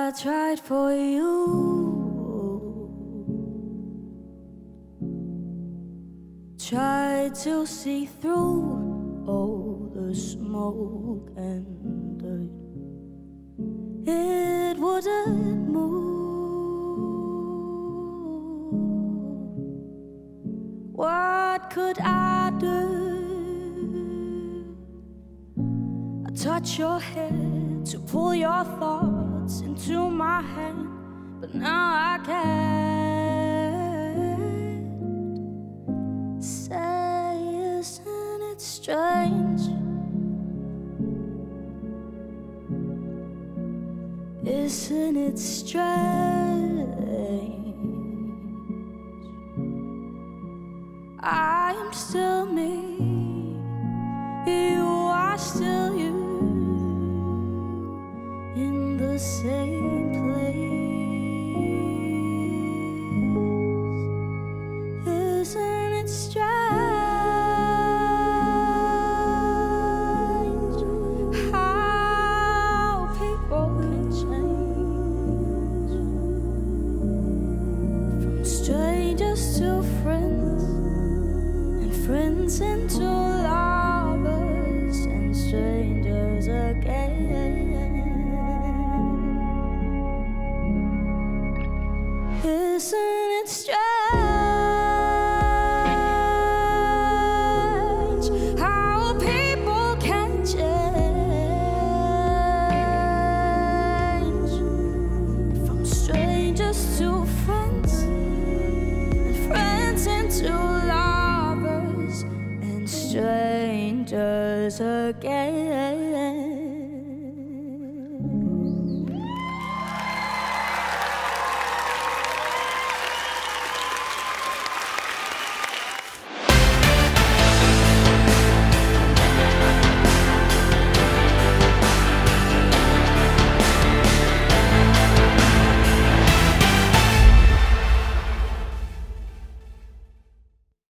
I tried for you, tried to see through all the smoke and dirt. It wouldn't move. What could I do? I touch your head to pull your thoughts into my hand, but now I can't. Say, isn't it strange? Isn't it strange? I am still me, you are still you, in the same place. Isn't it strange how people can change from strangers to friends, and friends into lovers, and strangers again? Isn't it strange?